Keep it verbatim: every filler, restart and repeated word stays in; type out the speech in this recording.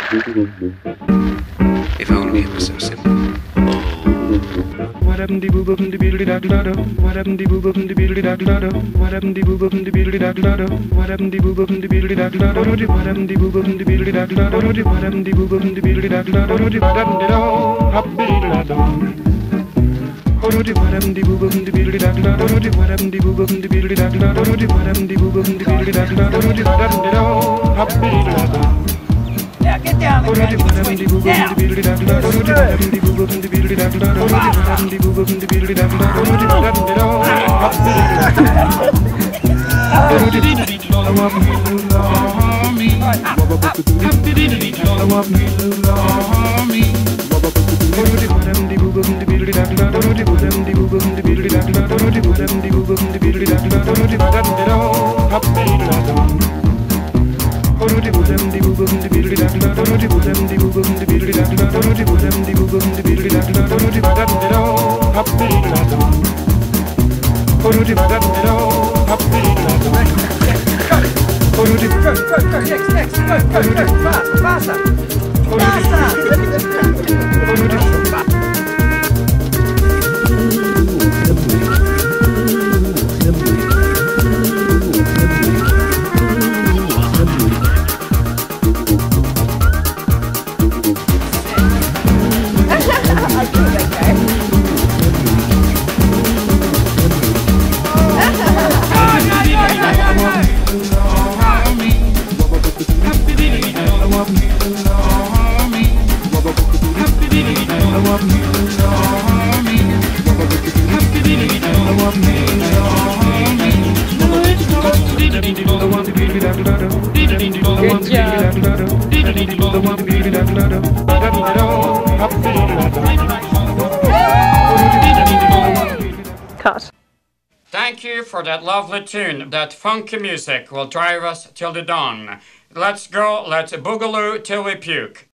If only it was so simple. What happened to boo boo the beetle da da da? What happened to boo boo the beetle da da da? What happened to boo boo the beetle da da da? What happened to boo boo the beetle da da da? What happened to boo boo the beetle da da da? What happened to boo boo the beetle da da da? What happened to hop beetle da da? What happened to boo boo the beetle da da da? What happened to boo boo the beetle da da da? What happened to boo boo the beetle da da da? What happened to hop beetle da da? Yeah, get down there, man. Get switch. Down. Next, next, go, go, go, faster, faster, faster. Cut. Thank you for that lovely tune. That funky music will drive us till the dawn. Let's go, let's boogaloo till we puke.